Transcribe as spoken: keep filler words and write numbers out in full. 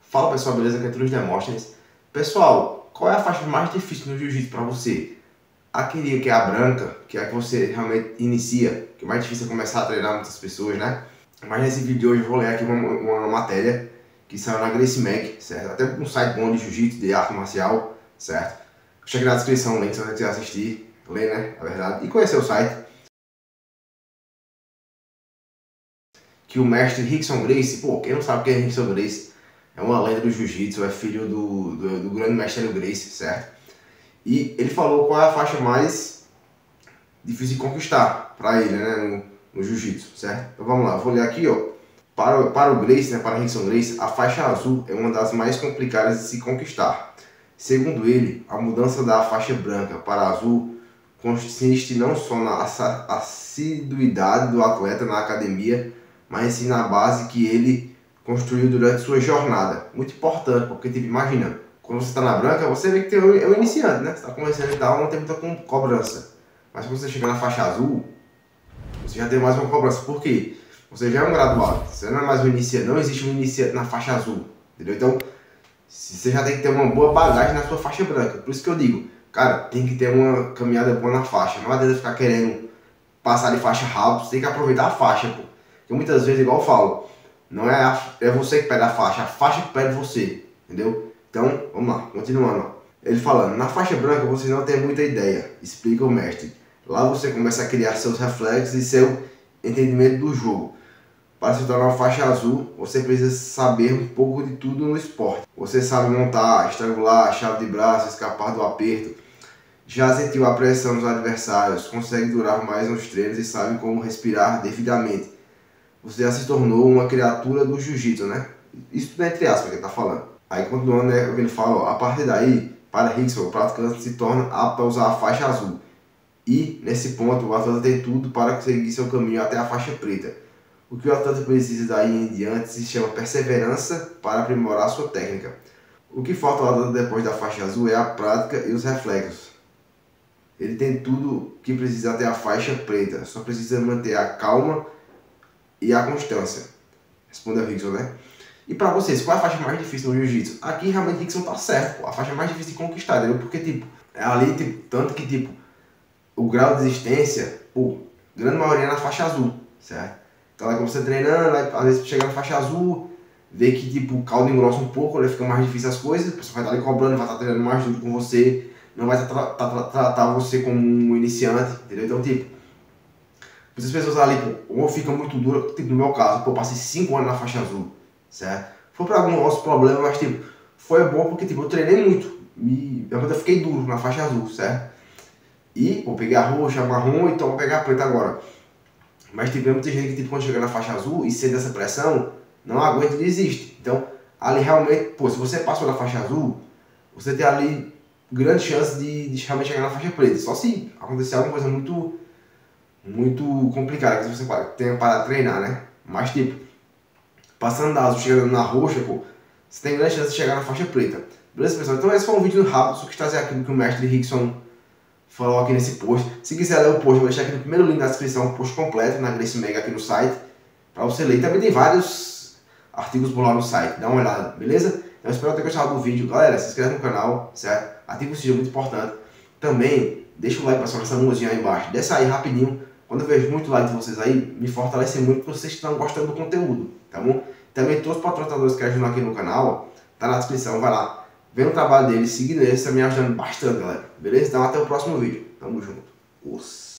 Fala pessoal, beleza? Aqui é Tulos Demóstenes. Pessoal, qual é a faixa mais difícil no jiu-jitsu para você? Aquele que é a branca, que é a que você realmente inicia, que é mais difícil é começar a treinar muitas pessoas, né? Mas nesse vídeo de hoje eu vou ler aqui uma, uma matéria que saiu na Gracie Mag, certo? Até um site bom de jiu-jitsu, de arte marcial, certo? Deixa aqui na descrição o link se você quiser assistir, ler, né? Na verdade, e conhecer o site. Que o mestre Rickson Gracie, pô, quem não sabe quem é Rickson Gracie, é uma lenda do jiu-jitsu, é filho do, do, do grande mestre Gracie, certo? E ele falou qual é a faixa mais difícil de conquistar para ele, né, no, no jiu-jitsu, certo? Então vamos lá, vou ler aqui, ó. Para, para o Gracie, né, para Rickson Gracie, a faixa azul é uma das mais complicadas de se conquistar. Segundo ele, a mudança da faixa branca para azul consiste não só na assiduidade do atleta na academia, mas sim na base que ele construiu durante sua jornada. Muito importante, porque tipo, imagina, quando você está na branca, você vê que tem, é um iniciante, né? Você está começando e tal, não tem muita cobrança. Mas quando você chegar na faixa azul, você já tem mais uma cobrança. Por quê? Você já é um graduado, você não é mais um iniciante, não existe um iniciante na faixa azul, entendeu? Então, você já tem que ter uma boa bagagem na sua faixa branca. Por isso que eu digo, cara, tem que ter uma caminhada boa na faixa. Não adianta ficar querendo passar de faixa rápido, você tem que aproveitar a faixa, pô. Porque muitas vezes, igual eu falo, não é, a, é você que pede a faixa, a faixa que pede você, entendeu? Então, vamos lá, continuando. Ó. Ele falando, na faixa branca você não tem muita ideia, explica o mestre. Lá você começa a criar seus reflexos e seu entendimento do jogo. Para se tornar uma faixa azul, você precisa saber um pouco de tudo no esporte. Você sabe montar, estrangular, chave de braço, escapar do aperto. Já sentiu a pressão dos adversários, consegue durar mais nos treinos e sabe como respirar devidamente. Você já se tornou uma criatura do jiu-jitsu, né? Isso tudo é entre aspas que ele tá falando. Aí continuando, né, ele fala, ó, a partir daí, para Rickson, o praticante se torna apto a usar a faixa azul. E, nesse ponto, o atleta tem tudo para seguir seu caminho até a faixa preta. O que o atleta precisa daí em diante se chama perseverança para aprimorar sua técnica. O que falta ao atleta depois da faixa azul é a prática e os reflexos. Ele tem tudo que precisa até a faixa preta, só precisa manter a calma e a constância. Respondeu Rickson, né? E pra vocês, qual é a faixa mais difícil no jiu-jitsu? Aqui realmente Rickson tá certo, pô. A faixa mais difícil de conquistar, entendeu? Porque, tipo, é ali, tipo, tanto que, tipo, o grau de resistência, pô, grande maioria é na faixa azul, certo? Então, aí quando você treinando, aí, às vezes chega na faixa azul, vê que, tipo, o caldo engrossa um pouco, aí fica mais difícil as coisas, a pessoa vai estar ali cobrando, vai estar treinando mais duro com você, não vai tratar tra tra tratar você como um iniciante, entendeu? Então, tipo, muitas pessoas ali, pô, ou fica muito dura, tipo no meu caso, pô, eu passei cinco anos na faixa azul, certo? Foi por algum outro problema, mas tipo, foi bom porque tipo, eu treinei muito, e eu fiquei duro na faixa azul, certo? E, pô, peguei a roxa, a marrom, então vou pegar a preta agora. Mas tipo, muita gente que tipo, quando chega na faixa azul e sente essa pressão, não aguenta e desiste. Então, ali realmente, pô, se você passou na faixa azul, você tem ali grande chance de, de realmente chegar na faixa preta. Só se acontecer alguma coisa muito muito complicado que você tenha para treinar, né? Mas tipo, passando da azul, chegando na roxa, pô, você tem grande chance de chegar na faixa preta. Beleza, pessoal? Então esse foi um vídeo rápido, só que trazer aquilo que o mestre Rickson falou aqui nesse post. Se quiser ler o post, eu vou deixar aqui no primeiro link na descrição, o post completo na Gracie Mag aqui no site, para você ler. E também tem vários artigos por lá no site, dá uma olhada, beleza? Então eu espero ter gostado do vídeo. Galera, se inscreve no canal, certo? Ativa o sininho, muito importante. Também deixa o like, pessoal, nessa mãozinha aí embaixo. Desce aí rapidinho. Quando eu vejo muito like de vocês aí, me fortalece muito porque vocês estão gostando do conteúdo, tá bom? Também todos os patrocinadores que ajudam aqui no canal, tá na descrição, vai lá. Vendo o trabalho deles, seguindo eles, tá me ajudando bastante, galera. Beleza? Então até o próximo vídeo. Tamo junto. Os...